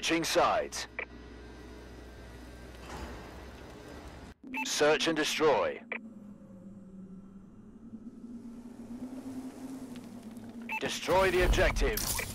Switching sides. Search and destroy. Destroy the objective.